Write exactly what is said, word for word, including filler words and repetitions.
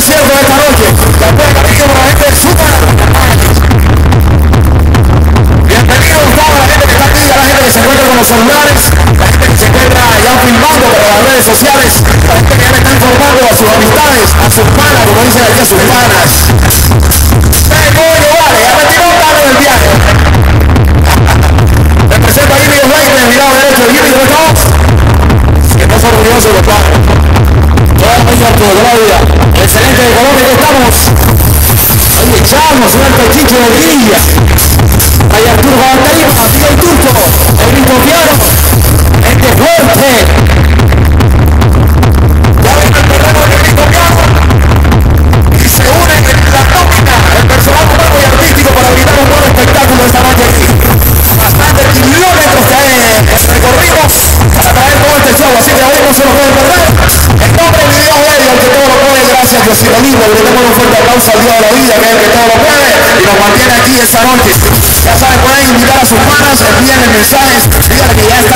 concierto de esta noche. Después de cariño para la gente de Super. Bienvenidos toda la gente que está aquí, a la gente que se encuentra con los celulares, la gente que se encuentra ya filmando para las redes sociales, la gente que ya le está informando a sus amistades, a sus panas, como dicen aquí, a sus panas. Vengo yo, vale, ya me tiró un tarde del viaje. Les presento a Jimmy Los Reyes, mi lado derecho. Jimmy, ¿cómo estamos? Que no son orgullosos los padres. Toda la vida, toda la vida. Excelente de Colombia que estamos. Ahí echamos un alto chicho de grilla. Ahí Arturo Babantarín, Miguel Turco, el mismo piano, gente fuerte. Ya ven el terreno del mismo piano y se unen en la nómina, el personal humano y artístico para brindar un buen espectáculo esta noche aquí. Bastantes kilómetros que recorrimos para traer todo este show, así que hoy no se lo pueden perder. En nombre de Dios Medio, el que todo lo puede, gracias Diosito lindo, le damos un fuerte aplauso al Dios de la vida, que es el que todo lo puede y nos mantiene aquí esta noche. Ya saben, pueden invitar a sus manos, envíenle mensajes, díganle que ya está